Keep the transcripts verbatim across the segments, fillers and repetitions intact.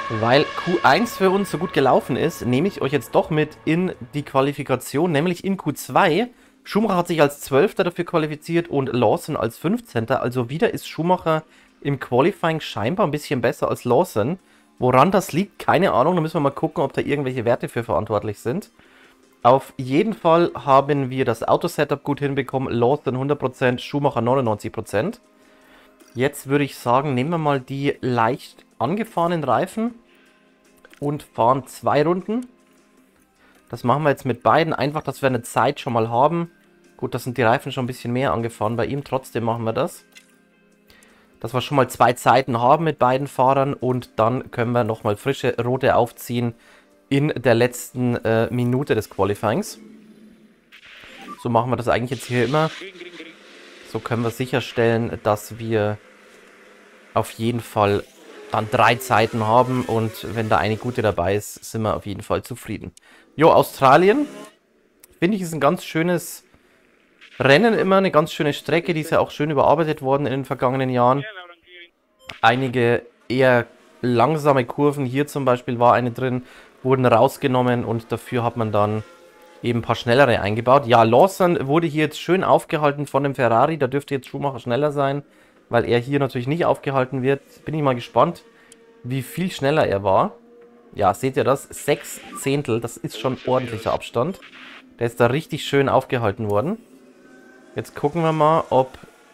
Weil Q eins für uns so gut gelaufen ist, nehme ich euch jetzt doch mit in die Qualifikation, nämlich in Q zwei. Schumacher hat sich als Zwölfter dafür qualifiziert und Lawson als Fünfzehnter. Also wieder ist Schumacher im Qualifying scheinbar ein bisschen besser als Lawson. Woran das liegt, keine Ahnung. Da müssen wir mal gucken, ob da irgendwelche Werte für verantwortlich sind. Auf jeden Fall haben wir das Auto-Setup gut hinbekommen. Lawson hundert Prozent, Schumacher neunundneunzig Prozent. Jetzt würde ich sagen, nehmen wir mal die leicht angefahrenen Reifen und fahren zwei Runden. Das machen wir jetzt mit beiden, einfach, dass wir eine Zeit schon mal haben. Gut, das sind die Reifen schon ein bisschen mehr angefahren bei ihm, trotzdem machen wir das. Dass wir schon mal zwei Zeiten haben mit beiden Fahrern und dann können wir nochmal frische rote aufziehen in der letzten äh, Minute des Qualifyings. So machen wir das eigentlich jetzt hier immer. So können wir sicherstellen, dass wir auf jeden Fall dann drei Zeiten haben und wenn da eine gute dabei ist, sind wir auf jeden Fall zufrieden. Jo, Australien, finde ich, ist ein ganz schönes Rennen immer, eine ganz schöne Strecke, die ist ja auch schön überarbeitet worden in den vergangenen Jahren. Einige eher langsame Kurven, hier zum Beispiel war eine drin, wurden rausgenommen und dafür hat man dann eben ein paar schnellere eingebaut. Ja, Lawson wurde hier jetzt schön aufgehalten von dem Ferrari, da dürfte jetzt Schumacher schneller sein, weil er hier natürlich nicht aufgehalten wird. Bin ich mal gespannt, wie viel schneller er war. Ja, seht ihr das? Sechs Zehntel, das ist schon ordentlicher Abstand. Der ist da richtig schön aufgehalten worden. Jetzt gucken wir mal, ob...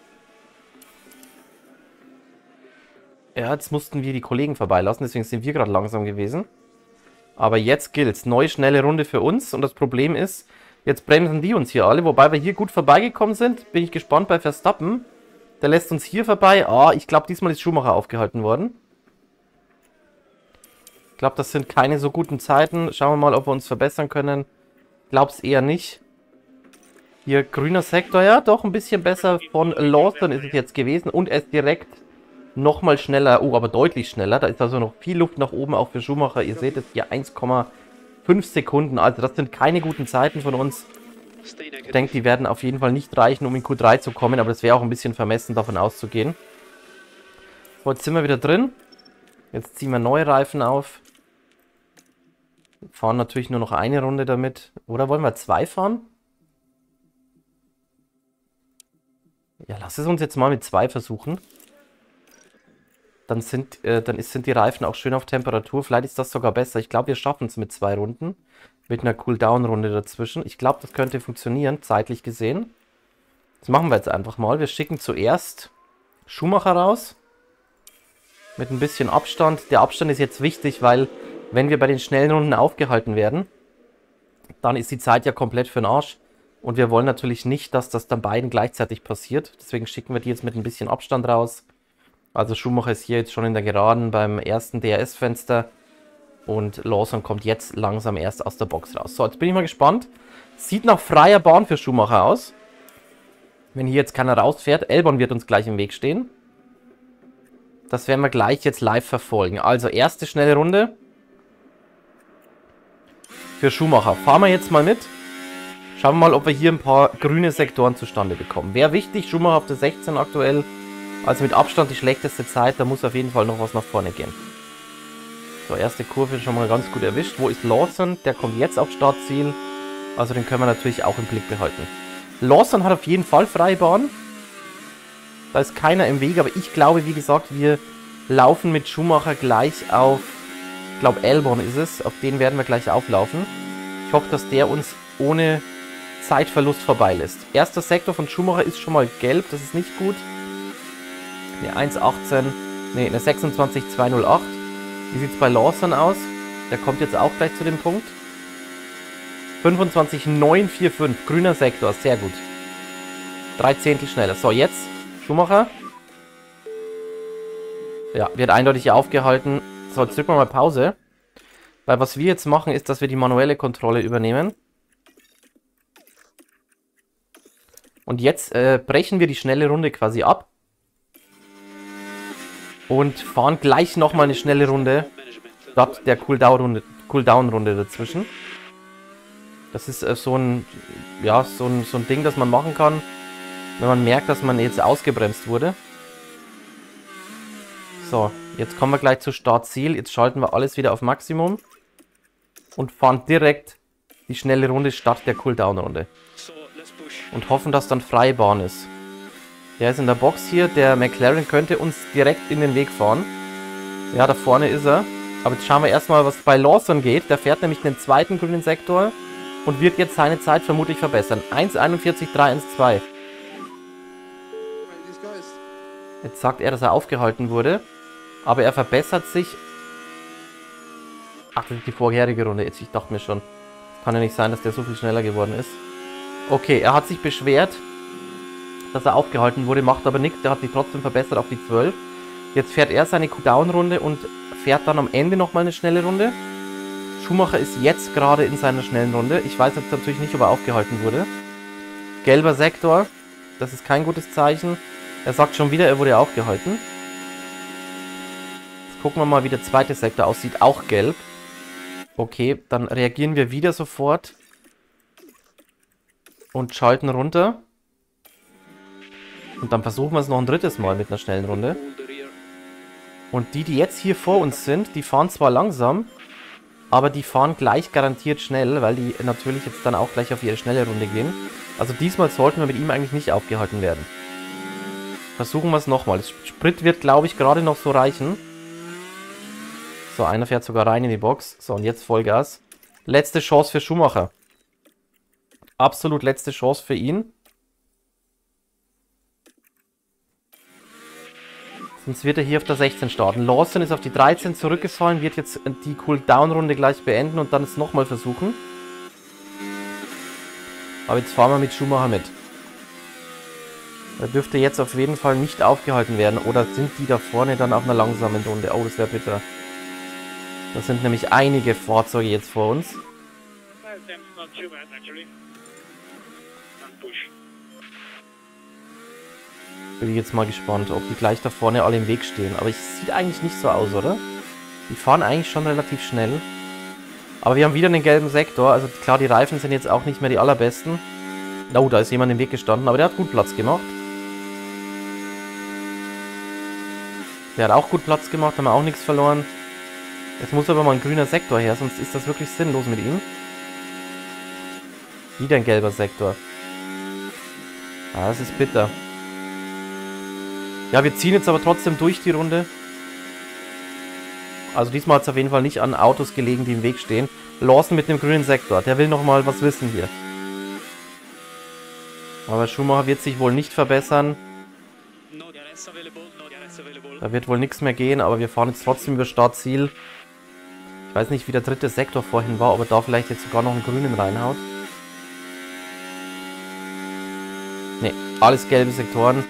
Ja, jetzt mussten wir die Kollegen vorbeilassen, deswegen sind wir gerade langsam gewesen. Aber jetzt gilt's. Neue, schnelle Runde für uns. Und das Problem ist, jetzt bremsen die uns hier alle. Wobei wir hier gut vorbeigekommen sind. Bin ich gespannt bei Verstappen. Der lässt uns hier vorbei. Ah, ich glaube, diesmal ist Schumacher aufgehalten worden. Ich glaube, das sind keine so guten Zeiten. Schauen wir mal, ob wir uns verbessern können. Glaub's eher nicht. Hier grüner Sektor. Ja, doch ein bisschen besser von Lawson ist es jetzt gewesen. Und er ist direkt nochmal schneller. Oh, aber deutlich schneller. Da ist also noch viel Luft nach oben, auch für Schumacher. Ihr seht es hier, eins Komma fünf Sekunden. Also das sind keine guten Zeiten von uns. Ich denke, die werden auf jeden Fall nicht reichen, um in Q drei zu kommen. Aber das wäre auch ein bisschen vermessen, davon auszugehen. So, jetzt sind wir wieder drin. Jetzt ziehen wir neue Reifen auf. Fahren natürlich nur noch eine Runde damit. Oder wollen wir zwei fahren? Ja, lass es uns jetzt mal mit zwei versuchen. Dann sind, äh, dann ist, sind die Reifen auch schön auf Temperatur. Vielleicht ist das sogar besser. Ich glaube, wir schaffen es mit zwei Runden. Mit einer Cooldown-Runde dazwischen. Ich glaube, das könnte funktionieren, zeitlich gesehen. Das machen wir jetzt einfach mal. Wir schicken zuerst Schumacher raus. Mit ein bisschen Abstand. Der Abstand ist jetzt wichtig, weil wenn wir bei den schnellen Runden aufgehalten werden, dann ist die Zeit ja komplett für den Arsch. Und wir wollen natürlich nicht, dass das dann beiden gleichzeitig passiert. Deswegen schicken wir die jetzt mit ein bisschen Abstand raus. Also Schumacher ist hier jetzt schon in der Geraden beim ersten D R S-Fenster. Und Lawson kommt jetzt langsam erst aus der Box raus. So, jetzt bin ich mal gespannt. Sieht nach freier Bahn für Schumacher aus. Wenn hier jetzt keiner rausfährt. Albon wird uns gleich im Weg stehen. Das werden wir gleich jetzt live verfolgen. Also erste schnelle Runde für Schumacher. Fahren wir jetzt mal mit. Schauen wir mal, ob wir hier ein paar grüne Sektoren zustande bekommen. Wäre wichtig, Schumacher auf der sechzehn aktuell. Also mit Abstand die schlechteste Zeit, da muss auf jeden Fall noch was nach vorne gehen. So, erste Kurve schon mal ganz gut erwischt. Wo ist Lawson? Der kommt jetzt auf Startziel. Also den können wir natürlich auch im Blick behalten. Lawson hat auf jeden Fall freie Bahn. Da ist keiner im Weg, aber ich glaube, wie gesagt, wir laufen mit Schumacher gleich auf, ich glaube Albon ist es, auf den werden wir gleich auflaufen. Ich hoffe, dass der uns ohne Zeitverlust vorbeilässt. Erster Sektor von Schumacher ist schon mal gelb, das ist nicht gut. Eine eins achtzehn, ne, eine sechsundzwanzig zweihundertacht. Wie sieht es bei Lawson aus? Der kommt jetzt auch gleich zu dem Punkt. fünfundzwanzig neunhundertfünfundvierzig, grüner Sektor, sehr gut. Drei Zehntel schneller. So, jetzt Schumacher. Ja, wird eindeutig aufgehalten. So, jetzt drücken wir mal Pause. Weil was wir jetzt machen, ist, dass wir die manuelle Kontrolle übernehmen. Und jetzt äh, brechen wir die schnelle Runde quasi ab. Und fahren gleich nochmal eine schnelle Runde. Statt der Cooldown-Runde Cooldown-Runde dazwischen. Das ist äh, so ein, ja, so ein, so ein Ding, das man machen kann, wenn man merkt, dass man jetzt ausgebremst wurde. So, Jetzt kommen wir gleich zu Startziel. Jetzt schalten wir alles wieder auf Maximum. Und fahren direkt die schnelle Runde statt der Cooldown-Runde. Und hoffen, dass dann freie Bahn ist. Der ist in der Box hier. Der McLaren könnte uns direkt in den Weg fahren. Ja, da vorne ist er. Aber jetzt schauen wir erstmal, was bei Lawson geht. Der fährt nämlich den zweiten grünen Sektor und wird jetzt seine Zeit vermutlich verbessern. eins einundvierzig drei eins zwei. Jetzt sagt er, dass er aufgehalten wurde. Aber er verbessert sich. Ach, das ist die vorherige Runde. Jetzt, ich dachte mir schon, kann ja nicht sein, dass der so viel schneller geworden ist. Okay, er hat sich beschwert, dass er aufgehalten wurde, macht aber nichts. Der hat sich trotzdem verbessert auf die zwölf. Jetzt fährt er seine Cooldown-Runde und fährt dann am Ende nochmal eine schnelle Runde. Schumacher ist jetzt gerade in seiner schnellen Runde. Ich weiß jetzt natürlich nicht, ob er aufgehalten wurde. Gelber Sektor. Das ist kein gutes Zeichen. Er sagt schon wieder, er wurde aufgehalten. Jetzt gucken wir mal, wie der zweite Sektor aussieht. Auch gelb. Okay, dann reagieren wir wieder sofort. Und schalten runter. Und dann versuchen wir es noch ein drittes Mal mit einer schnellen Runde. Und die, die jetzt hier vor uns sind, die fahren zwar langsam, aber die fahren gleich garantiert schnell, weil die natürlich jetzt dann auch gleich auf ihre schnelle Runde gehen. Also diesmal sollten wir mit ihm eigentlich nicht aufgehalten werden. Versuchen wir es nochmal. Sprit wird, glaube ich, gerade noch so reichen. So, einer fährt sogar rein in die Box. So, und jetzt Vollgas. Letzte Chance für Schumacher. Absolut letzte Chance für ihn. Sonst wird er hier auf der sechzehn starten. Lawson ist auf die dreizehn zurückgefallen, wird jetzt die Cooldown-Runde gleich beenden und dann es nochmal versuchen. Aber jetzt fahren wir mit Schumacher mit. Er dürfte jetzt auf jeden Fall nicht aufgehalten werden. Oder sind die da vorne dann auf einer langsamen Runde? Oh, das wäre bitter. Das sind nämlich einige Fahrzeuge jetzt vor uns. Bin ich jetzt mal gespannt, ob die gleich da vorne alle im Weg stehen. Aber es sieht eigentlich nicht so aus, oder? Die fahren eigentlich schon relativ schnell. Aber wir haben wieder einen gelben Sektor. Also klar, die Reifen sind jetzt auch nicht mehr die allerbesten. Oh, da ist jemand im Weg gestanden, aber der hat gut Platz gemacht. Der hat auch gut Platz gemacht, haben wir auch nichts verloren. Jetzt muss aber mal ein grüner Sektor her, sonst ist das wirklich sinnlos mit ihm. Wieder ein gelber Sektor. Ah, das ist bitter. Ja, wir ziehen jetzt aber trotzdem durch die Runde. Also diesmal hat es auf jeden Fall nicht an Autos gelegen, die im Weg stehen. Lawson mit dem grünen Sektor. Der will nochmal was wissen hier. Aber Schumacher wird sich wohl nicht verbessern. Da wird wohl nichts mehr gehen, aber wir fahren jetzt trotzdem über Startziel. Ich weiß nicht, wie der dritte Sektor vorhin war, ob er da vielleicht jetzt sogar noch einen grünen reinhaut. Ne, alles gelbe Sektoren.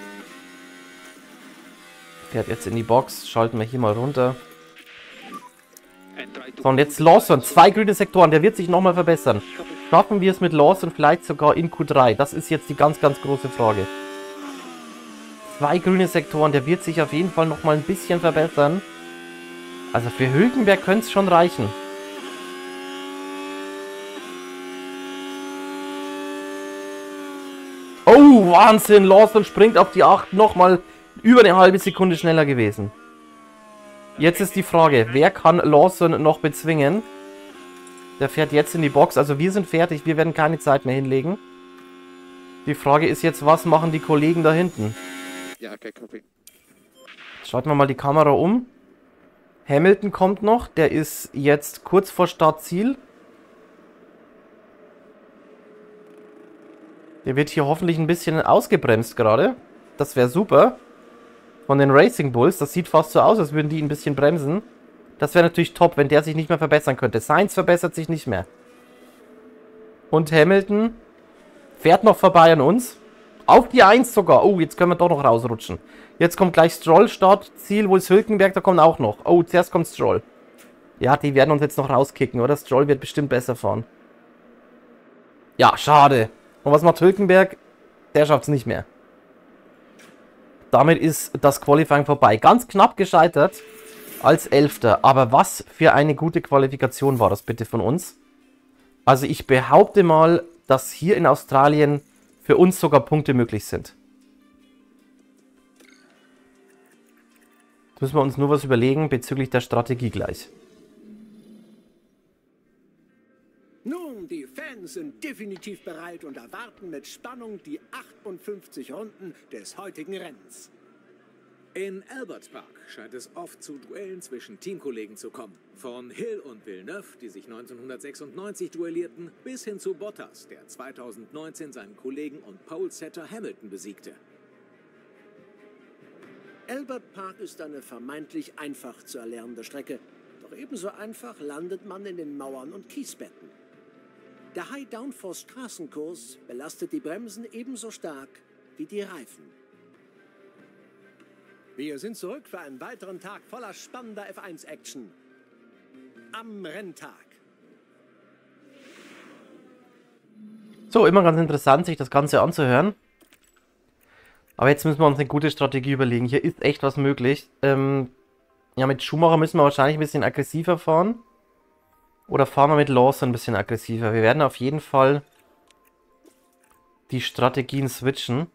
Fährt jetzt in die Box. Schalten wir hier mal runter. So, und jetzt Lawson. Zwei grüne Sektoren. Der wird sich nochmal verbessern. Schaffen wir es mit Lawson vielleicht sogar in Q drei? Das ist jetzt die ganz, ganz große Frage. Zwei grüne Sektoren. Der wird sich auf jeden Fall nochmal ein bisschen verbessern. Also für Hülkenberg könnte es schon reichen. Oh, Wahnsinn. Lawson springt auf die acht. Nochmal über eine halbe Sekunde schneller gewesen. Jetzt ist die Frage, wer kann Lawson noch bezwingen? Der fährt jetzt in die Box. Also wir sind fertig. Wir werden keine Zeit mehr hinlegen. Die Frage ist jetzt, was machen die Kollegen da hinten? Ja, okay, copy. Schalten wir mal die Kamera um. Hamilton kommt noch. Der ist jetzt kurz vor Startziel. Der wird hier hoffentlich ein bisschen ausgebremst gerade. Das wäre super. Von den Racing Bulls. Das sieht fast so aus, als würden die ein bisschen bremsen. Das wäre natürlich top, wenn der sich nicht mehr verbessern könnte. Sainz verbessert sich nicht mehr. Und Hamilton fährt noch vorbei an uns. Auf die eins sogar. Oh, jetzt können wir doch noch rausrutschen. Jetzt kommt gleich Stroll, Startziel. Wo ist Hülkenberg? Da kommt auch noch. Oh, zuerst kommt Stroll. Ja, die werden uns jetzt noch rauskicken, oder? Stroll wird bestimmt besser fahren. Ja, schade. Und was macht Hülkenberg? Der schafft es nicht mehr. Damit ist das Qualifying vorbei. Ganz knapp gescheitert als Elfter. Aber was für eine gute Qualifikation war das bitte von uns. Also ich behaupte mal, dass hier in Australien für uns sogar Punkte möglich sind. müssen wir uns nur was überlegen bezüglich der Strategie gleich. Nun, die Fans sind definitiv bereit und erwarten mit Spannung die achtundfünfzig Runden des heutigen Rennens. In Albert Park scheint es oft zu Duellen zwischen Teamkollegen zu kommen. Von Hill und Villeneuve, die sich neunzehnhundertsechsundneunzig duellierten, bis hin zu Bottas, der zweitausendneunzehn seinen Kollegen und Polesetter Hamilton besiegte. Albert Park ist eine vermeintlich einfach zu erlernende Strecke. Doch ebenso einfach landet man in den Mauern und Kiesbetten. Der High-Downforce-Straßenkurs belastet die Bremsen ebenso stark wie die Reifen. Wir sind zurück für einen weiteren Tag voller spannender F eins Action. Am Renntag. So, immer ganz interessant, sich das Ganze anzuhören. Aber jetzt müssen wir uns eine gute Strategie überlegen. Hier ist echt was möglich. Ähm, ja, mit Schumacher müssen wir wahrscheinlich ein bisschen aggressiver fahren. Oder fahren wir mit Lawson ein bisschen aggressiver. Wir werden auf jeden Fall die Strategien switchen.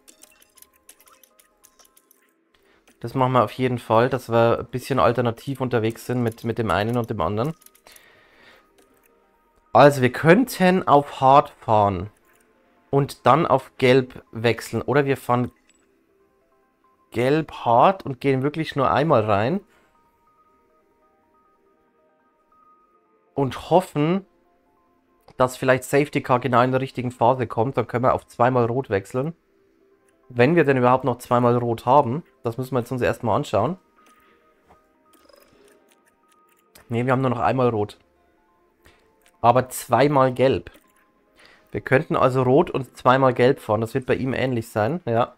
Das machen wir auf jeden Fall, dass wir ein bisschen alternativ unterwegs sind mit, mit dem einen und dem anderen. Also wir könnten auf Hard fahren und dann auf Gelb wechseln. Oder wir fahren Gelb Hard und gehen wirklich nur einmal rein. Und hoffen, dass vielleicht Safety Car genau in der richtigen Phase kommt. Dann können wir auf zweimal Rot wechseln. Wenn wir denn überhaupt noch zweimal Rot haben. Das müssen wir jetzt uns erstmal anschauen. Ne, wir haben nur noch einmal Rot. Aber zweimal Gelb. Wir könnten also Rot und zweimal Gelb fahren. Das wird bei ihm ähnlich sein. Ja.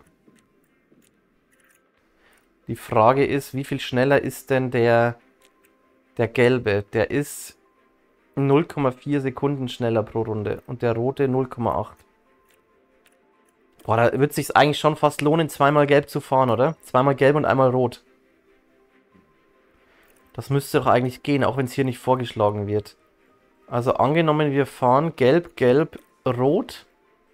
Die Frage ist, wie viel schneller ist denn der, der Gelbe? Der ist null Komma vier Sekunden schneller pro Runde. Und der Rote null Komma acht. Boah, da wird es sich eigentlich schon fast lohnen, zweimal Gelb zu fahren, oder? Zweimal Gelb und einmal Rot. Das müsste doch eigentlich gehen, auch wenn es hier nicht vorgeschlagen wird. Also angenommen, wir fahren Gelb, Gelb, Rot.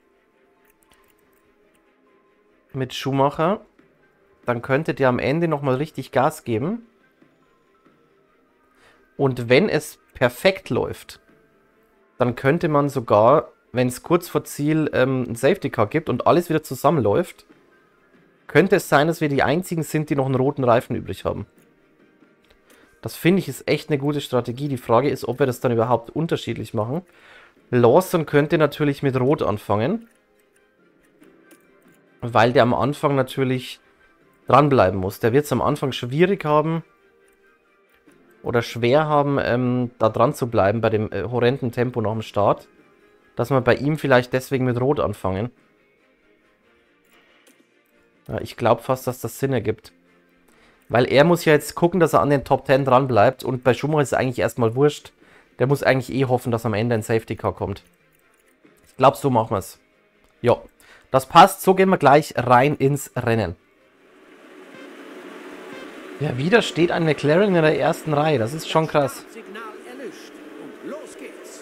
Mit Schumacher. Dann könnte der am Ende nochmal richtig Gas geben. Und wenn es perfekt läuft, dann könnte man sogar, wenn es kurz vor Ziel ähm, ein Safety Car gibt und alles wieder zusammenläuft, könnte es sein, dass wir die einzigen sind, die noch einen roten Reifen übrig haben. Das finde ich ist echt eine gute Strategie. Die Frage ist, ob wir das dann überhaupt unterschiedlich machen. Lawson könnte natürlich mit Rot anfangen, weil der am Anfang natürlich dranbleiben muss. Der wird es am Anfang schwierig haben oder schwer haben, ähm, da dran zu bleiben bei dem äh, horrenden Tempo nach dem Start. Dass wir bei ihm vielleicht deswegen mit Rot anfangen. Ja, ich glaube fast, dass das Sinn ergibt. Weil er muss ja jetzt gucken, dass er an den Top zehn dran bleibt. Und bei Schumacher ist es eigentlich erstmal wurscht. Der muss eigentlich eh hoffen, dass am Ende ein Safety Car kommt. Ich glaube, so machen wir es. Ja, das passt. So gehen wir gleich rein ins Rennen. Ja, wieder steht ein McLaren in der ersten Reihe. Das ist schon krass. Signal erlischt und los geht's.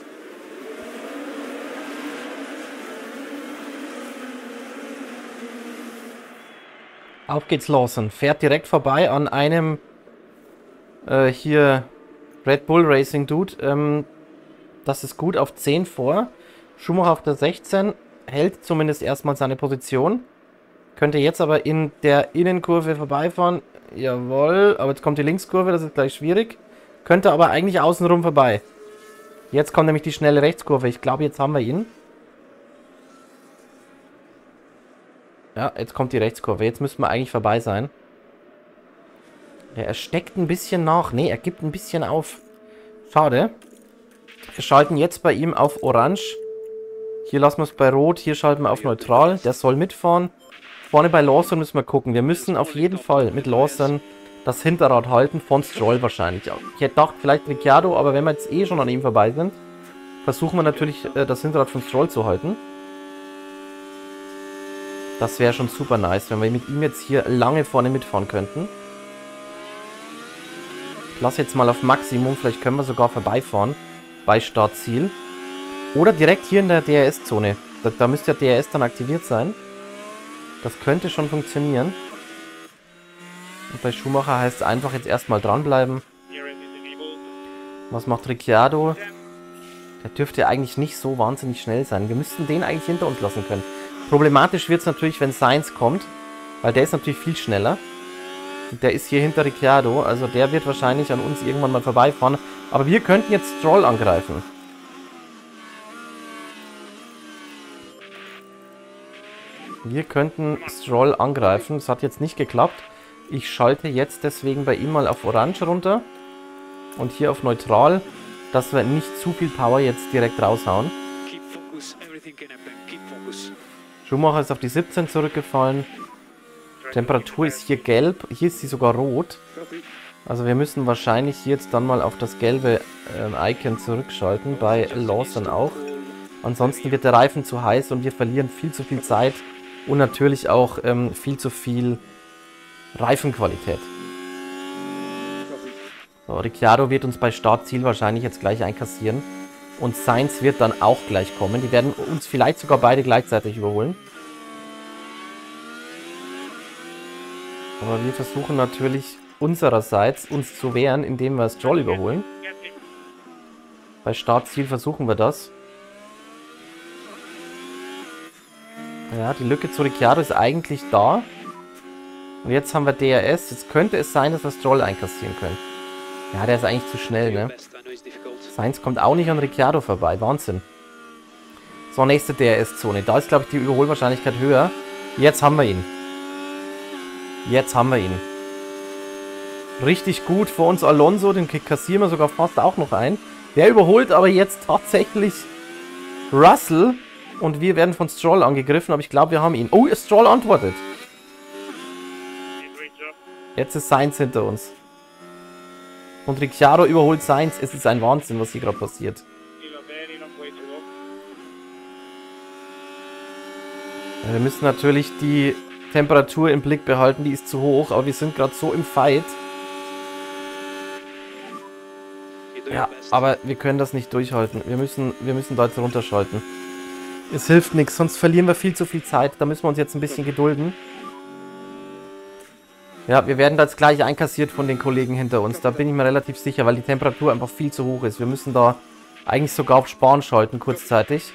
Auf geht's, Lawson. Fährt direkt vorbei an einem äh, hier Red Bull Racing Dude. Ähm, das ist gut auf zehn vor. Schumacher auf der sechzehn. Hält zumindest erstmal seine Position. Könnte jetzt aber in der Innenkurve vorbeifahren. Jawohl, aber jetzt kommt die Linkskurve, das ist gleich schwierig. Könnte aber eigentlich außenrum vorbei. Jetzt kommt nämlich die schnelle Rechtskurve. Ich glaube, jetzt haben wir ihn. Ja, jetzt kommt die Rechtskurve. Jetzt müssten wir eigentlich vorbei sein. Ja, er steckt ein bisschen nach. Ne, er gibt ein bisschen auf. Schade. Wir schalten jetzt bei ihm auf Orange. Hier lassen wir es bei Rot. Hier schalten wir auf Neutral. Der soll mitfahren. Vorne bei Lawson müssen wir gucken. Wir müssen auf jeden Fall mit Lawson das Hinterrad halten. Von Stroll wahrscheinlich. Ich hätte gedacht, vielleicht Ricciardo, aber wenn wir jetzt eh schon an ihm vorbei sind, versuchen wir natürlich, äh, das Hinterrad von Stroll zu halten. Das wäre schon super nice, wenn wir mit ihm jetzt hier lange vorne mitfahren könnten. Ich lasse jetzt mal auf Maximum. Vielleicht können wir sogar vorbeifahren bei Startziel. Oder direkt hier in der D R S-Zone. Da, da müsste der D R S dann aktiviert sein. Das könnte schon funktionieren. Und bei Schumacher heißt es einfach jetzt erstmal dranbleiben. Was macht Ricciardo? Der dürfte eigentlich nicht so wahnsinnig schnell sein. Wir müssten den eigentlich hinter uns lassen können. Problematisch wird es natürlich, wenn Sainz kommt, weil der ist natürlich viel schneller. Der ist hier hinter Ricciardo, also der wird wahrscheinlich an uns irgendwann mal vorbeifahren. Aber wir könnten jetzt Stroll angreifen. Wir könnten Stroll angreifen. Das hat jetzt nicht geklappt. Ich schalte jetzt deswegen bei ihm mal auf Orange runter. Und hier auf Neutral, dass wir nicht zu viel Power jetzt direkt raushauen. Schumacher ist auf die siebzehn zurückgefallen. Temperatur ist hier gelb. Hier ist sie sogar rot. Also wir müssen wahrscheinlich jetzt dann mal auf das gelbe äh, Icon zurückschalten. Bei Lawson auch. Ansonsten wird der Reifen zu heiß und wir verlieren viel zu viel Zeit. Und natürlich auch ähm, viel zu viel Reifenqualität. So, Ricciardo wird uns bei Startziel wahrscheinlich jetzt gleich einkassieren. Und Sainz wird dann auch gleich kommen. Die werden uns vielleicht sogar beide gleichzeitig überholen. Aber wir versuchen natürlich unsererseits uns zu wehren, indem wir Stroll überholen. Bei Startziel versuchen wir das. Ja, die Lücke zu Ricciardo ist eigentlich da. Und jetzt haben wir D R S. Jetzt könnte es sein, dass wir Stroll einkassieren können. Ja, der ist eigentlich zu schnell, ne? Sainz kommt auch nicht an Ricciardo vorbei. Wahnsinn. So, nächste D R S-Zone. Da ist, glaube ich, die Überholwahrscheinlichkeit höher. Jetzt haben wir ihn. Jetzt haben wir ihn. Richtig gut. Vor uns Alonso. Den kassieren wir sogar fast auch noch ein. Der überholt aber jetzt tatsächlich Russell. Und wir werden von Stroll angegriffen. Aber ich glaube, wir haben ihn. Oh, Stroll antwortet. Jetzt ist Sainz hinter uns. Und Ricciardo überholt Sainz. Es ist ein Wahnsinn, was hier gerade passiert. Ja, wir müssen natürlich die Temperatur im Blick behalten. Die ist zu hoch, aber wir sind gerade so im Fight. Ja, aber wir können das nicht durchhalten. Wir müssen, wir müssen da jetzt runterschalten. Es hilft nichts, sonst verlieren wir viel zu viel Zeit. Da müssen wir uns jetzt ein bisschen gedulden. Ja, wir werden da jetzt gleich einkassiert von den Kollegen hinter uns. Da bin ich mir relativ sicher, weil die Temperatur einfach viel zu hoch ist. Wir müssen da eigentlich sogar auf Sparen schalten, kurzzeitig.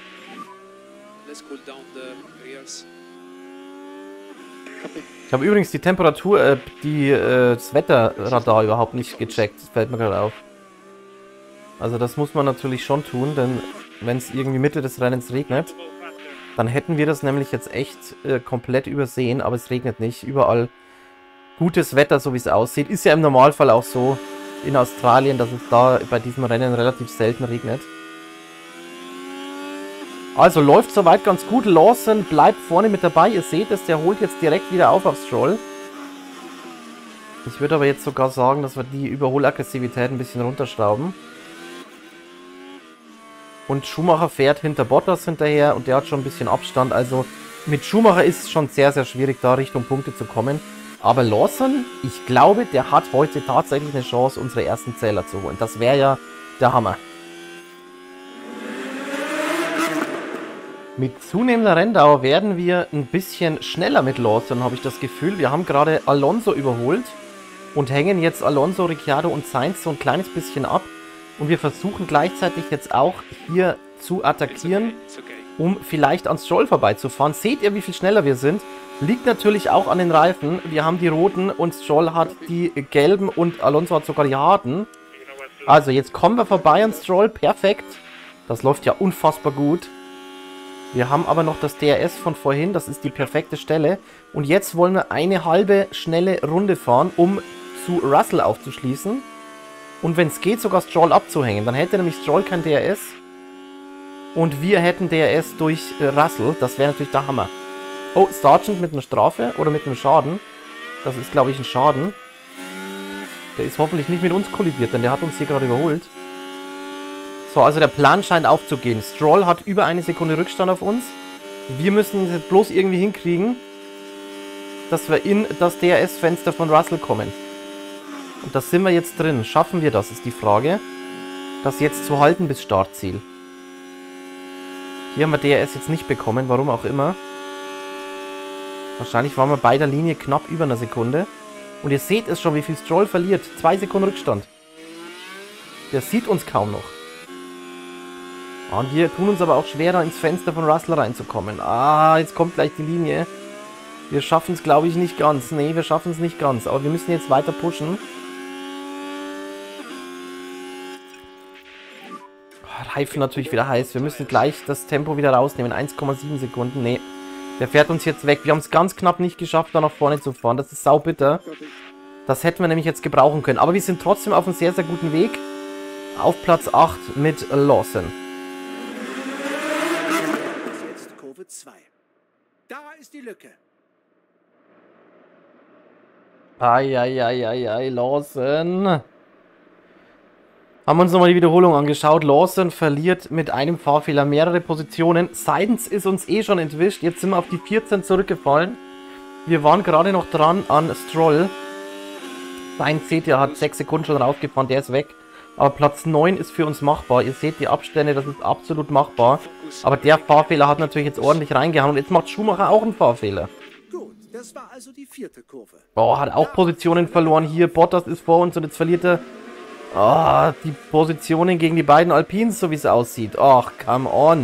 Ich habe übrigens die Temperatur, äh, die, äh, das Wetterradar überhaupt nicht gecheckt. Das fällt mir gerade auf. Also das muss man natürlich schon tun, denn wenn es irgendwie Mitte des Rennens regnet, dann hätten wir das nämlich jetzt echt äh, komplett übersehen. Aber es regnet nicht. Überall gutes Wetter, so wie es aussieht. Ist ja im Normalfall auch so in Australien, dass es da bei diesem Rennen relativ selten regnet. Also läuft soweit ganz gut. Lawson bleibt vorne mit dabei. Ihr seht es, der holt jetzt direkt wieder auf aufs Stroll. Ich würde aber jetzt sogar sagen, dass wir die Überholaggressivität ein bisschen runterschrauben. Und Schumacher fährt hinter Bottas hinterher und der hat schon ein bisschen Abstand. Also mit Schumacher ist es schon sehr, sehr schwierig, da Richtung Punkte zu kommen. Aber Lawson, ich glaube, der hat heute tatsächlich eine Chance, unsere ersten Zähler zu holen. Das wäre ja der Hammer. Mit zunehmender Renndauer werden wir ein bisschen schneller mit Lawson, habe ich das Gefühl. Wir haben gerade Alonso überholt und hängen jetzt Alonso, Ricciardo und Sainz so ein kleines bisschen ab. Und wir versuchen gleichzeitig jetzt auch hier zu attackieren, um vielleicht an Stroll vorbeizufahren. Seht ihr, wie viel schneller wir sind? Liegt natürlich auch an den Reifen. Wir haben die roten und Stroll hat die gelben und Alonso hat sogar die harten. Also jetzt kommen wir vorbei an Stroll. Perfekt. Das läuft ja unfassbar gut. Wir haben aber noch das D R S von vorhin. Das ist die perfekte Stelle. Und jetzt wollen wir eine halbe schnelle Runde fahren, um zu Russell aufzuschließen. Und wenn es geht, sogar Stroll abzuhängen. Dann hätte nämlich Stroll kein D R S. Und wir hätten D R S durch äh, Russell. Das wäre natürlich der Hammer. Oh, Sargent mit einer Strafe oder mit einem Schaden. Das ist, glaube ich, ein Schaden. Der ist hoffentlich nicht mit uns kollidiert, denn der hat uns hier gerade überholt. So, also der Plan scheint aufzugehen. Stroll hat über eine Sekunde Rückstand auf uns. Wir müssen es bloß irgendwie hinkriegen, dass wir in das D R S-Fenster von Russell kommen. Und da sind wir jetzt drin. Schaffen wir das, ist die Frage. Das jetzt zu halten bis Startziel. Hier haben wir D R S jetzt nicht bekommen, warum auch immer. Wahrscheinlich waren wir bei der Linie knapp über einer Sekunde. Und ihr seht es schon, wie viel Stroll verliert. Zwei Sekunden Rückstand. Der sieht uns kaum noch. Und wir tun uns aber auch schwerer, ins Fenster von Russell reinzukommen. Ah, jetzt kommt gleich die Linie. Wir schaffen es, glaube ich, nicht ganz. Nee, wir schaffen es nicht ganz. Aber wir müssen jetzt weiter pushen. Reifen natürlich wieder heiß. Wir müssen gleich das Tempo wieder rausnehmen. eins Komma sieben Sekunden. Nee, der fährt uns jetzt weg. Wir haben es ganz knapp nicht geschafft, da nach vorne zu fahren. Das ist saubitter. Das hätten wir nämlich jetzt gebrauchen können. Aber wir sind trotzdem auf einem sehr, sehr guten Weg. Auf Platz acht mit Lawson. Jetzt Kurve zwei. Da ist die Lücke. Eieieiei, Lawson. Haben wir uns nochmal die Wiederholung angeschaut. Lawson verliert mit einem Fahrfehler mehrere Positionen. Seidens ist uns eh schon entwischt. Jetzt sind wir auf die vierzehn zurückgefallen. Wir waren gerade noch dran an Stroll. Sein seht ihr, hat sechs Sekunden schon rausgefahren. Der ist weg. Aber Platz neun ist für uns machbar. Ihr seht die Abstände, das ist absolut machbar. Aber der Fahrfehler hat natürlich jetzt ordentlich reingehauen. Und jetzt macht Schumacher auch einen Fahrfehler. Gut, das war also die vierte Kurve. Boah, hat auch Positionen verloren hier. Bottas ist vor uns und jetzt verliert er oh, die Positionen gegen die beiden Alpines, so wie es aussieht. Ach, come on.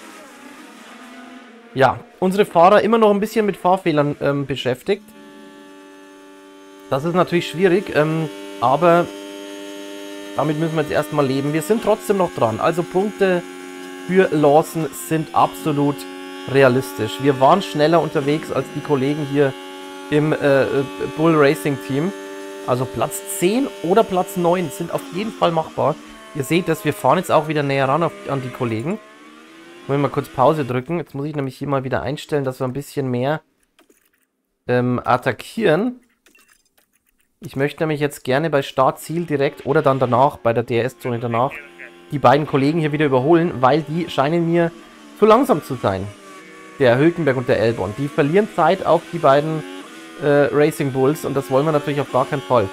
Ja, unsere Fahrer immer noch ein bisschen mit Fahrfehlern ähm, beschäftigt. Das ist natürlich schwierig, ähm, aber damit müssen wir jetzt erstmal leben. Wir sind trotzdem noch dran. Also Punkte für Lawson sind absolut realistisch. Wir waren schneller unterwegs als die Kollegen hier im äh, Bull Racing Team. Also Platz zehn oder Platz neun sind auf jeden Fall machbar. Ihr seht das, wir fahren jetzt auch wieder näher ran auf, an die Kollegen. Wollen wir mal kurz Pause drücken. Jetzt muss ich nämlich hier mal wieder einstellen, dass wir ein bisschen mehr ähm, attackieren. Ich möchte nämlich jetzt gerne bei Start-Ziel direkt oder dann danach, bei der D R S-Zone danach, die beiden Kollegen hier wieder überholen, weil die scheinen mir zu langsam zu sein. Der Hülkenberg und der Albon. Die verlieren Zeit auf die beiden äh, Racing Bulls und das wollen wir natürlich auf gar keinen Fall.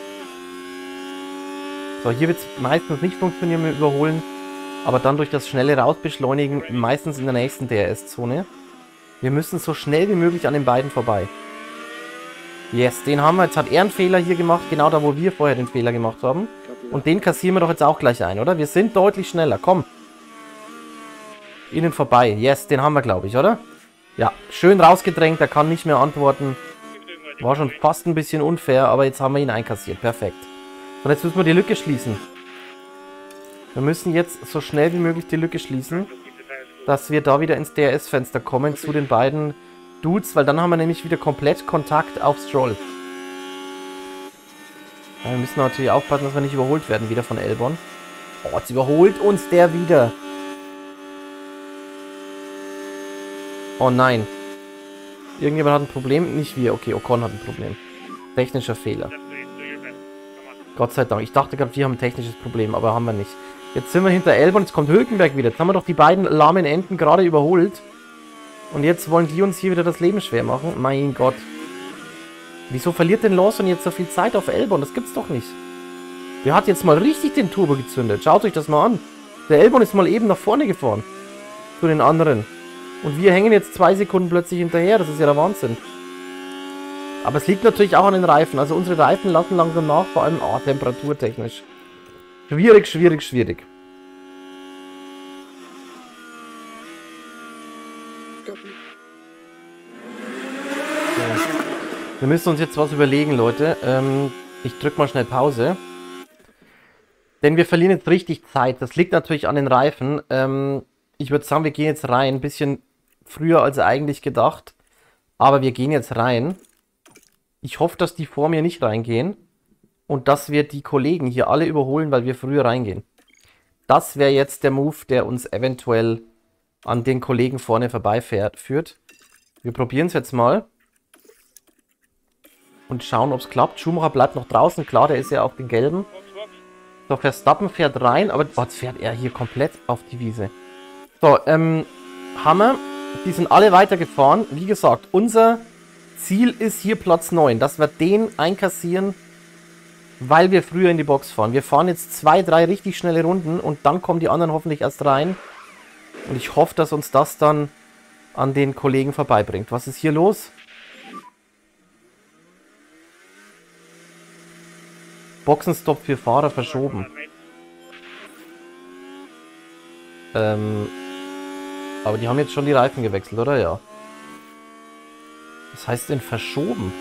So, hier wird es meistens nicht funktionieren mit Überholen, aber dann durch das schnelle Rausbeschleunigen meistens in der nächsten D R S-Zone. Wir müssen so schnell wie möglich an den beiden vorbei. Yes, den haben wir. Jetzt hat er einen Fehler hier gemacht, genau da, wo wir vorher den Fehler gemacht haben. Und den kassieren wir doch jetzt auch gleich ein, oder? Wir sind deutlich schneller, komm. Ihnen vorbei. Yes, den haben wir, glaube ich, oder? Ja, schön rausgedrängt, er kann nicht mehr antworten. War schon fast ein bisschen unfair, aber jetzt haben wir ihn einkassiert. Perfekt. Und jetzt müssen wir die Lücke schließen. Wir müssen jetzt so schnell wie möglich die Lücke schließen, dass wir da wieder ins D R S-Fenster kommen zu den beiden Dudes, weil dann haben wir nämlich wieder komplett Kontakt auf Stroll. Ja, wir müssen natürlich aufpassen, dass wir nicht überholt werden wieder von Albon. Oh, jetzt überholt uns der wieder. Oh nein. Irgendjemand hat ein Problem? Nicht wir. Okay, Ocon hat ein Problem. Technischer Fehler. Gott sei Dank. Ich dachte gerade, wir haben ein technisches Problem, aber haben wir nicht. Jetzt sind wir hinter Albon, jetzt kommt Hülkenberg wieder. Jetzt haben wir doch die beiden lahmen Enten gerade überholt. Und jetzt wollen die uns hier wieder das Leben schwer machen. Mein Gott. Wieso verliert denn Lawson jetzt so viel Zeit auf Albon? Das gibt's doch nicht. Der hat jetzt mal richtig den Turbo gezündet. Schaut euch das mal an. Der Albon ist mal eben nach vorne gefahren. Zu den anderen. Und wir hängen jetzt zwei Sekunden plötzlich hinterher. Das ist ja der Wahnsinn. Aber es liegt natürlich auch an den Reifen. Also unsere Reifen lassen langsam nach. Vor allem oh, temperaturtechnisch. Schwierig, schwierig, schwierig. Wir müssen uns jetzt was überlegen, Leute. Ähm, ich drücke mal schnell Pause. Denn wir verlieren jetzt richtig Zeit. Das liegt natürlich an den Reifen. Ähm, ich würde sagen, wir gehen jetzt rein. Ein bisschen früher als eigentlich gedacht. Aber wir gehen jetzt rein. Ich hoffe, dass die vor mir nicht reingehen. Und dass wir die Kollegen hier alle überholen, weil wir früher reingehen. Das wäre jetzt der Move, der uns eventuell an den Kollegen vorne vorbeifährt, führt. Wir probieren es jetzt mal. Und schauen, ob es klappt. Schumacher bleibt noch draußen. Klar, der ist ja auf den gelben. So, Verstappen fährt rein. Aber oh, jetzt fährt er hier komplett auf die Wiese. So, ähm, Hammer. Die sind alle weitergefahren. Wie gesagt, unser Ziel ist hier Platz neun. Dass wir den einkassieren, weil wir früher in die Box fahren. Wir fahren jetzt zwei, drei richtig schnelle Runden. Und dann kommen die anderen hoffentlich erst rein. Und ich hoffe, dass uns das dann an den Kollegen vorbeibringt. Was ist hier los? Boxenstopp für Fahrer verschoben. Ähm, aber die haben jetzt schon die Reifen gewechselt, oder? Ja. Was heißt denn verschoben?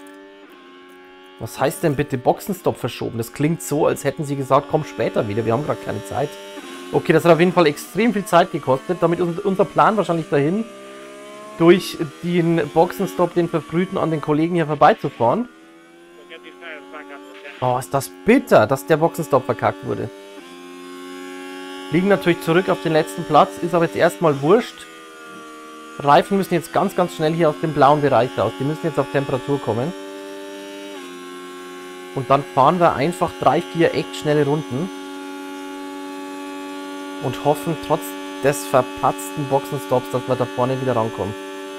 Was heißt denn bitte Boxenstopp verschoben? Das klingt so, als hätten sie gesagt, komm später wieder, wir haben gerade keine Zeit. Okay, das hat auf jeden Fall extrem viel Zeit gekostet, damit unser Plan wahrscheinlich dahin, durch den Boxenstopp, den Verfrühten, an den Kollegen hier vorbeizufahren. Oh, ist das bitter, dass der Boxenstopp verkackt wurde. Liegen natürlich zurück auf den letzten Platz, ist aber jetzt erstmal wurscht. Reifen müssen jetzt ganz, ganz schnell hier aus dem blauen Bereich raus. Die müssen jetzt auf Temperatur kommen. Und dann fahren wir einfach drei, vier echt schnelle Runden. Und hoffen trotz des verpatzten Boxenstopps, dass wir da vorne wieder rankommen.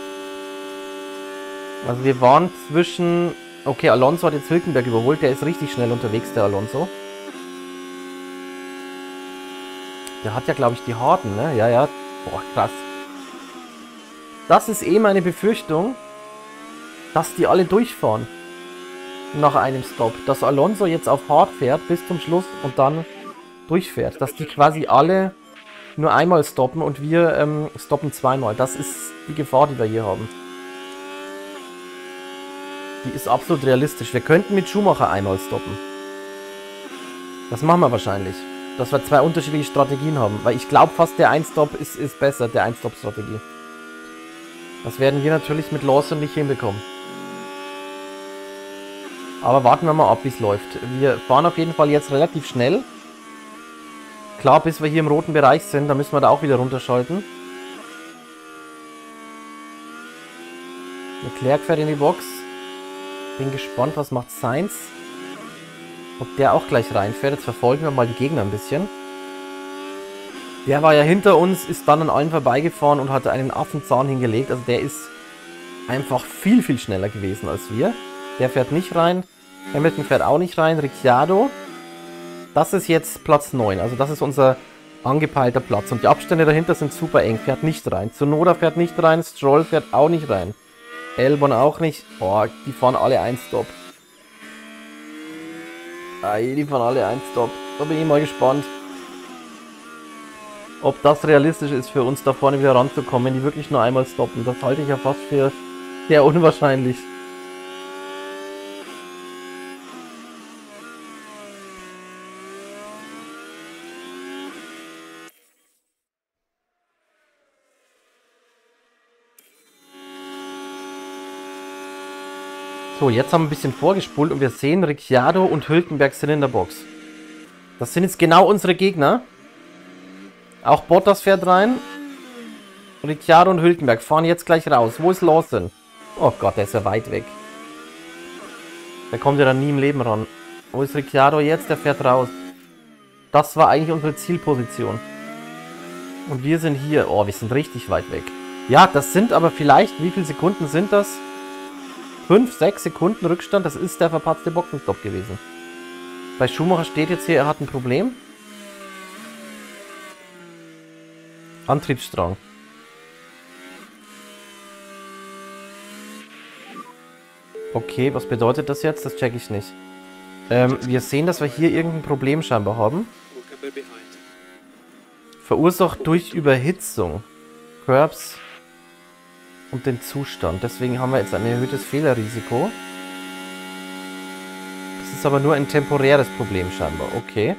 Also wir waren zwischen... Okay, Alonso hat jetzt Hülkenberg überholt. Der ist richtig schnell unterwegs, der Alonso. Der hat ja, glaube ich, die harten, ne? Ja, ja. Boah, krass. Das ist eh meine Befürchtung, dass die alle durchfahren. Nach einem Stop. Dass Alonso jetzt auf hart fährt bis zum Schluss und dann durchfährt. Dass die quasi alle nur einmal stoppen und wir ähm, stoppen zweimal. Das ist die Gefahr, die wir hier haben. Die ist absolut realistisch. Wir könnten mit Schumacher einmal stoppen. Das machen wir wahrscheinlich. Dass wir zwei unterschiedliche Strategien haben. Weil ich glaube fast, der Ein-Stop ist, ist besser, der Ein-Stop-Strategie. Das werden wir natürlich mit Lawson nicht hinbekommen. Aber warten wir mal ab, wie es läuft. Wir fahren auf jeden Fall jetzt relativ schnell. Klar, bis wir hier im roten Bereich sind, da müssen wir da auch wieder runterschalten. Leclerc fährt in die Box. Bin gespannt, was macht Sainz. Ob der auch gleich reinfährt. Jetzt verfolgen wir mal die Gegner ein bisschen. Der war ja hinter uns, ist dann an allen vorbeigefahren und hatte einen Affenzahn hingelegt. Also der ist einfach viel, viel schneller gewesen als wir. Der fährt nicht rein. Hamilton fährt auch nicht rein. Ricciardo. Das ist jetzt Platz neun. Also das ist unser angepeilter Platz. Und die Abstände dahinter sind super eng. Fährt nicht rein. Tsunoda fährt nicht rein. Stroll fährt auch nicht rein. Albon auch nicht. Oh, die fahren alle ein Stop. Ay, die fahren alle ein Stop. Da bin ich mal gespannt, ob das realistisch ist für uns, da vorne wieder ranzukommen, wenn die wirklich nur einmal stoppen. Das halte ich ja fast für sehr unwahrscheinlich. So, jetzt haben wir ein bisschen vorgespult und wir sehen, Ricciardo und Hülkenberg sind in der Box. Das sind jetzt genau unsere Gegner. Auch Bottas fährt rein. Ricciardo und Hülkenberg fahren jetzt gleich raus. Wo ist Lawson? Oh Gott, der ist ja weit weg. Der kommt ja dann nie im Leben ran. Wo ist Ricciardo jetzt? Der fährt raus. Das war eigentlich unsere Zielposition. Und wir sind hier. Oh, wir sind richtig weit weg. Ja, das sind aber vielleicht, wie viele Sekunden sind das? fünf, sechs Sekunden Rückstand. Das ist der verpatzte Boxenstopp gewesen. Bei Schumacher steht jetzt hier, er hat ein Problem. Antriebsstrang. Okay, was bedeutet das jetzt? Das check ich nicht. Ähm, wir sehen, dass wir hier irgendein Problem scheinbar haben. Verursacht durch Überhitzung. Curbs und den Zustand. Deswegen haben wir jetzt ein erhöhtes Fehlerrisiko. Das ist aber nur ein temporäres Problem scheinbar. Okay.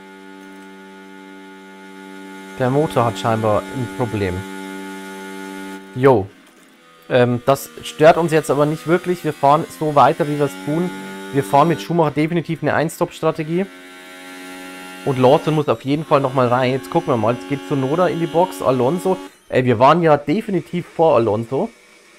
Der Motor hat scheinbar ein Problem. Jo. Ähm, das stört uns jetzt aber nicht wirklich. Wir fahren so weiter, wie wir es tun. Wir fahren mit Schumacher definitiv eine Ein-Stop-Strategie. Und Lawson muss auf jeden Fall nochmal rein. Jetzt gucken wir mal. Jetzt geht Tsunoda in die Box. Alonso. Ey, wir waren ja definitiv vor Alonso.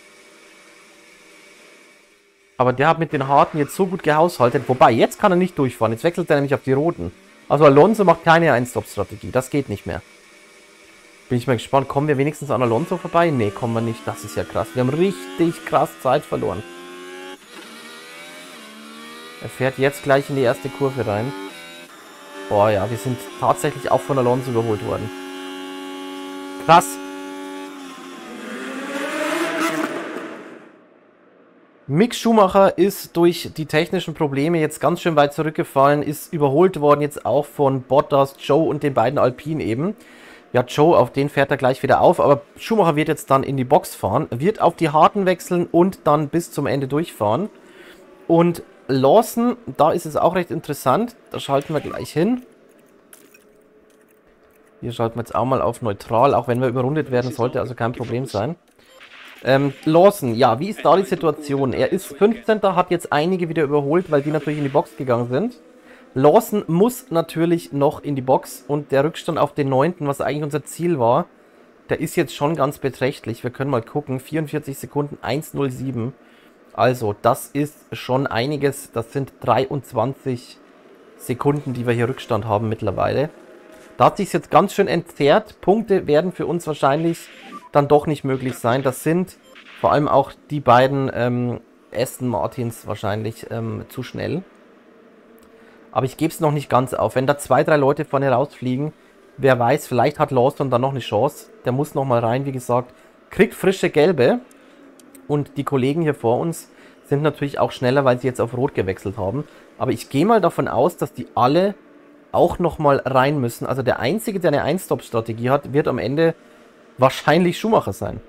Aber der hat mit den Harten jetzt so gut gehaushaltet. Wobei, jetzt kann er nicht durchfahren. Jetzt wechselt er nämlich auf die Roten. Also Alonso macht keine Ein-Stop-Strategie. Das geht nicht mehr. Bin ich mal gespannt. Kommen wir wenigstens an Alonso vorbei? Ne, kommen wir nicht. Das ist ja krass. Wir haben richtig krass Zeit verloren. Er fährt jetzt gleich in die erste Kurve rein. Boah, ja, wir sind tatsächlich auch von Alonso überholt worden. Krass. Mick Schumacher ist durch die technischen Probleme jetzt ganz schön weit zurückgefallen, ist überholt worden jetzt auch von Bottas, Joe und den beiden Alpine eben. Ja, Joe, auf den fährt er gleich wieder auf, aber Schumacher wird jetzt dann in die Box fahren, wird auf die Harten wechseln und dann bis zum Ende durchfahren. Und Lawson, da ist es auch recht interessant, da schalten wir gleich hin. Hier schalten wir jetzt auch mal auf neutral, auch wenn wir überrundet werden, sollte also kein Problem sein. Ähm, Lawson, ja, wie ist da die Situation? Er ist fünfzehnter, hat jetzt einige wieder überholt, weil die natürlich in die Box gegangen sind. Lawson muss natürlich noch in die Box und der Rückstand auf den neunten, was eigentlich unser Ziel war, der ist jetzt schon ganz beträchtlich. Wir können mal gucken, vierundvierzig Sekunden, eins null sieben. Also, das ist schon einiges, das sind dreiundzwanzig Sekunden, die wir hier Rückstand haben mittlerweile. Da hat sich jetzt ganz schön entzerrt. Punkte werden für uns wahrscheinlich dann doch nicht möglich sein. Das sind vor allem auch die beiden ähm, Aston Martins wahrscheinlich ähm, zu schnell. Aber ich gebe es noch nicht ganz auf. Wenn da zwei, drei Leute vorne rausfliegen, wer weiß, vielleicht hat Lawson dann noch eine Chance. Der muss nochmal rein, wie gesagt. Kriegt frische Gelbe. Und die Kollegen hier vor uns sind natürlich auch schneller, weil sie jetzt auf Rot gewechselt haben. Aber ich gehe mal davon aus, dass die alle auch nochmal rein müssen. Also der Einzige, der eine Ein-Stop-Strategie hat, wird am Ende wahrscheinlich Schumacher sein.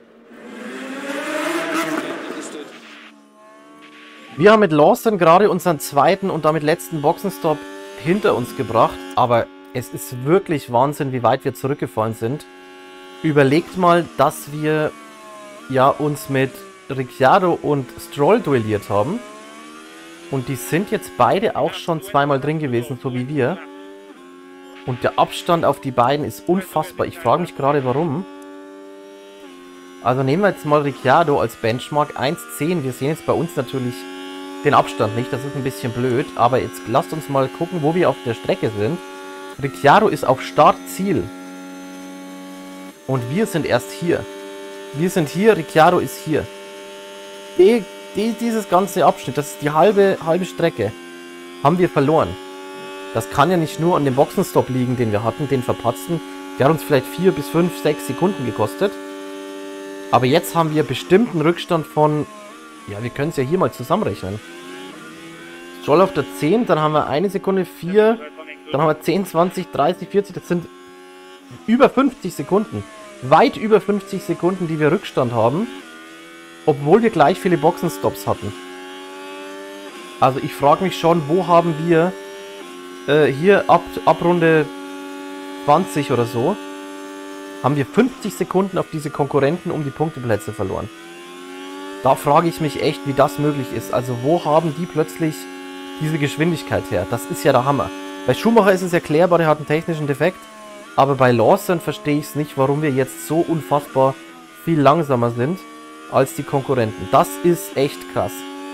Wir haben mit Lawson gerade unseren zweiten und damit letzten Boxenstopp hinter uns gebracht. Aber es ist wirklich Wahnsinn, wie weit wir zurückgefallen sind. Überlegt mal, dass wir ja uns mit Ricciardo und Stroll duelliert haben. Und die sind jetzt beide auch schon zweimal drin gewesen, so wie wir. Und der Abstand auf die beiden ist unfassbar. Ich frage mich gerade, warum. Also nehmen wir jetzt mal Ricciardo als Benchmark. eins zehn. Wir sehen jetzt bei uns natürlich den Abstand nicht. Das ist ein bisschen blöd. Aber jetzt lasst uns mal gucken, wo wir auf der Strecke sind. Ricciardo ist auf Startziel. Und wir sind erst hier. Wir sind hier, Ricciardo ist hier. Die, die, dieses ganze Abschnitt, das ist die halbe, halbe Strecke, haben wir verloren. Das kann ja nicht nur an dem Boxenstopp liegen, den wir hatten, den verpatzten. Der hat uns vielleicht vier bis fünf, sechs Sekunden gekostet. Aber jetzt haben wir bestimmt einen Rückstand von, ja, wir können es ja hier mal zusammenrechnen. Stroll auf der zehn, dann haben wir eine Sekunde, vier, dann haben wir zehn, zwanzig, dreißig, vierzig, das sind über fünfzig Sekunden. Weit über fünfzig Sekunden, die wir Rückstand haben. Obwohl wir gleich viele Boxenstops hatten. Also ich frage mich schon, wo haben wir äh, hier ab, ab Runde zwanzig oder so, haben wir fünfzig Sekunden auf diese Konkurrenten um die Punkteplätze verloren. Da frage ich mich echt, wie das möglich ist. Also wo haben die plötzlich diese Geschwindigkeit her? Das ist ja der Hammer. Bei Schumacher ist es erklärbar, der hat einen technischen Defekt. Aber bei Lawson verstehe ich es nicht, warum wir jetzt so unfassbar viel langsamer sind als die Konkurrenten. Das ist echt krass.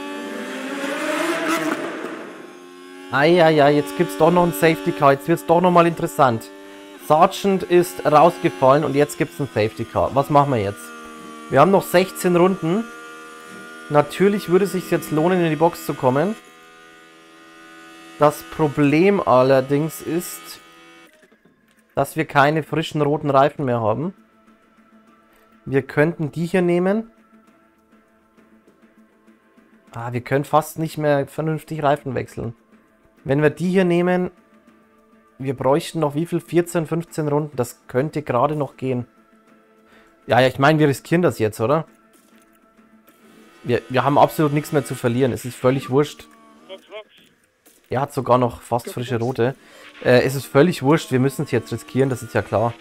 Eieiei, jetzt gibt es doch noch ein Safety Car. Jetzt wird es doch nochmal interessant. Sargent ist rausgefallen und jetzt gibt es ein Safety Car. Was machen wir jetzt? Wir haben noch sechzehn Runden. Natürlich würde es sich jetzt lohnen, in die Box zu kommen. Das Problem allerdings ist, dass wir keine frischen roten Reifen mehr haben. Wir könnten die hier nehmen. Ah, wir können fast nicht mehr vernünftig Reifen wechseln. Wenn wir die hier nehmen, wir bräuchten noch wie viel? vierzehn, fünfzehn Runden. Das könnte gerade noch gehen. Ja, ja, ich meine, wir riskieren das jetzt, oder? Wir, wir haben absolut nichts mehr zu verlieren. Es ist völlig wurscht. Er hat sogar noch fast frische rote. Äh, es ist völlig wurscht. Wir müssen es jetzt riskieren, das ist ja klar.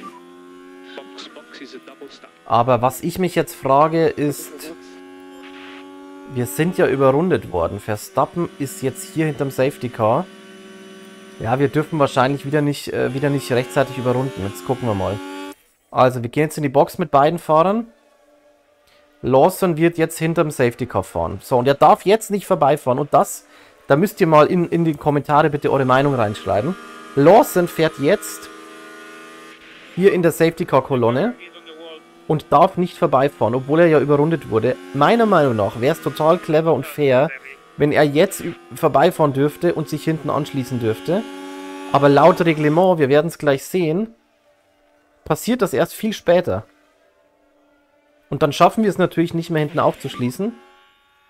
Aber was ich mich jetzt frage ist... Wir sind ja überrundet worden. Verstappen ist jetzt hier hinterm Safety Car. Ja, wir dürfen wahrscheinlich wieder nicht, äh, wieder nicht rechtzeitig überrunden. Jetzt gucken wir mal. Also, wir gehen jetzt in die Box mit beiden Fahrern. Lawson wird jetzt hinterm Safety Car fahren. So, und er darf jetzt nicht vorbeifahren. Und das, da müsst ihr mal in, in die Kommentare bitte eure Meinung reinschreiben. Lawson fährt jetzt hier in der Safety Car Kolonne. Und darf nicht vorbeifahren, obwohl er ja überrundet wurde. Meiner Meinung nach wäre es total clever und fair, wenn er jetzt vorbeifahren dürfte und sich hinten anschließen dürfte. Aber laut Reglement, wir werden es gleich sehen, passiert das erst viel später. Und dann schaffen wir es natürlich nicht mehr hinten aufzuschließen.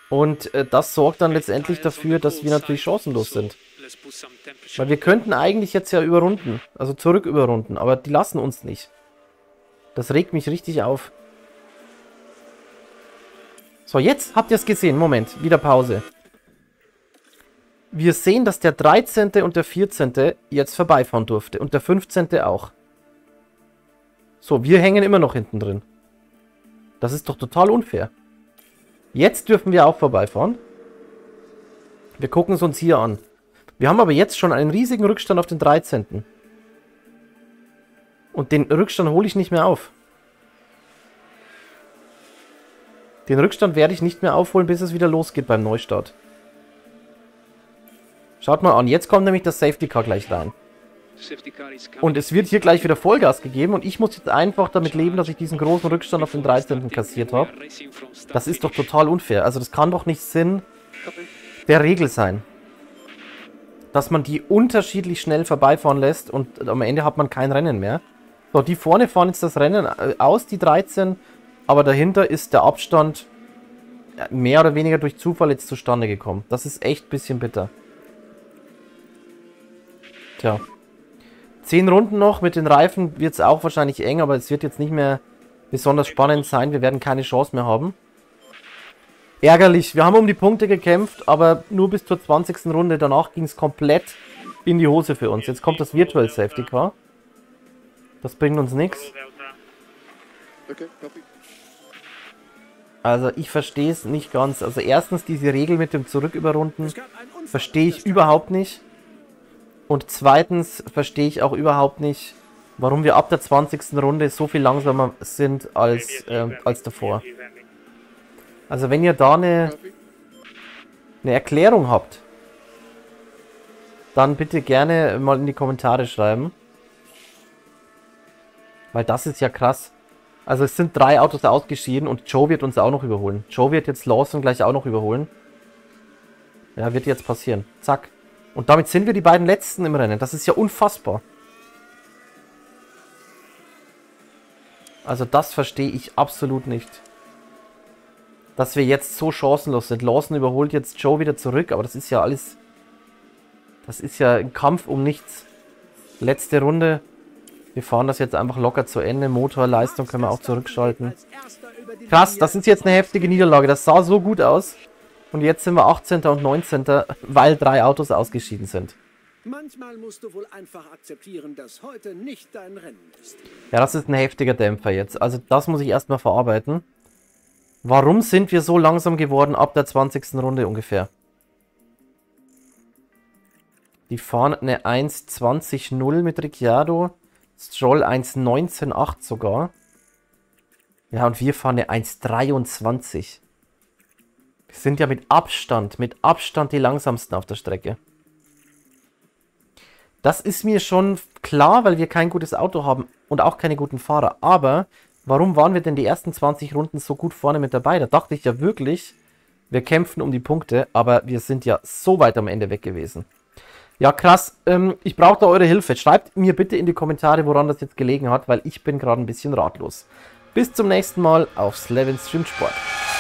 Und äh, das sorgt dann letztendlich dafür, dass wir natürlich chancenlos sind. Weil wir könnten eigentlich jetzt ja überrunden, also zurück überrunden, aber die lassen uns nicht. Das regt mich richtig auf. So, jetzt habt ihr es gesehen. Moment, wieder Pause. Wir sehen, dass der dreizehnte und der vierzehnte jetzt vorbeifahren durfte. Und der fünfzehnte auch. So, wir hängen immer noch hinten drin. Das ist doch total unfair. Jetzt dürfen wir auch vorbeifahren. Wir gucken es uns hier an. Wir haben aber jetzt schon einen riesigen Rückstand auf den dreizehnten Und den Rückstand hole ich nicht mehr auf. Den Rückstand werde ich nicht mehr aufholen, bis es wieder losgeht beim Neustart. Schaut mal an, jetzt kommt nämlich das Safety Car gleich rein. Und es wird hier gleich wieder Vollgas gegeben und ich muss jetzt einfach damit leben, dass ich diesen großen Rückstand auf den dreizehnten kassiert habe. Das ist doch total unfair. Also das kann doch nicht Sinn der Regel sein. Dass man die unterschiedlich schnell vorbeifahren lässt und am Ende hat man kein Rennen mehr. So, die vorne fahren jetzt das Rennen aus, die dreizehn, aber dahinter ist der Abstand mehr oder weniger durch Zufall jetzt zustande gekommen. Das ist echt ein bisschen bitter. Tja. Zehn Runden noch, mit den Reifen wird es auch wahrscheinlich eng, aber es wird jetzt nicht mehr besonders spannend sein. Wir werden keine Chance mehr haben. Ärgerlich, wir haben um die Punkte gekämpft, aber nur bis zur zwanzigsten Runde. Danach ging es komplett in die Hose für uns. Jetzt kommt das Virtual Safety Car. Das bringt uns nichts. Also ich verstehe es nicht ganz. Also erstens diese Regel mit dem Zurücküberrunden verstehe ich überhaupt nicht. Und zweitens verstehe ich auch überhaupt nicht, warum wir ab der zwanzigsten Runde so viel langsamer sind als, äh, als davor. Also wenn ihr da eine, eine Erklärung habt, dann bitte gerne mal in die Kommentare schreiben. Weil das ist ja krass. Also es sind drei Autos ausgeschieden und Joe wird uns auch noch überholen. Joe wird jetzt Lawson gleich auch noch überholen. Ja, wird jetzt passieren. Zack. Und damit sind wir die beiden Letzten im Rennen. Das ist ja unfassbar. Also das verstehe ich absolut nicht. Dass wir jetzt so chancenlos sind. Lawson überholt jetzt Joe wieder zurück, aber das ist ja alles... Das ist ja ein Kampf um nichts. Letzte Runde. Wir fahren das jetzt einfach locker zu Ende. Motorleistung können wir auch zurückschalten. Krass, das ist jetzt eine heftige Niederlage. Das sah so gut aus. Und jetzt sind wir achtzehnter und neunzehnter, weil drei Autos ausgeschieden sind. Manchmal musst du wohl einfach akzeptieren, dass heute nicht dein Rennen ist. Ja, das ist ein heftiger Dämpfer jetzt. Also das muss ich erstmal verarbeiten. Warum sind wir so langsam geworden ab der zwanzigsten Runde ungefähr? Die fahren eine eins zwanzig null mit Ricciardo. Stroll eins neunzehn acht sogar. Ja, und wir fahren eine eins dreiundzwanzig. Wir sind ja mit Abstand, mit Abstand die langsamsten auf der Strecke. Das ist mir schon klar, weil wir kein gutes Auto haben und auch keine guten Fahrer. Aber warum waren wir denn die ersten zwanzig Runden so gut vorne mit dabei? Da dachte ich ja wirklich, wir kämpfen um die Punkte, aber wir sind ja so weit am Ende weg gewesen. Ja, krass. Ähm, ich brauche da eure Hilfe. Schreibt mir bitte in die Kommentare, woran das jetzt gelegen hat, weil ich bin gerade ein bisschen ratlos. Bis zum nächsten Mal auf Slevin Stream Sport.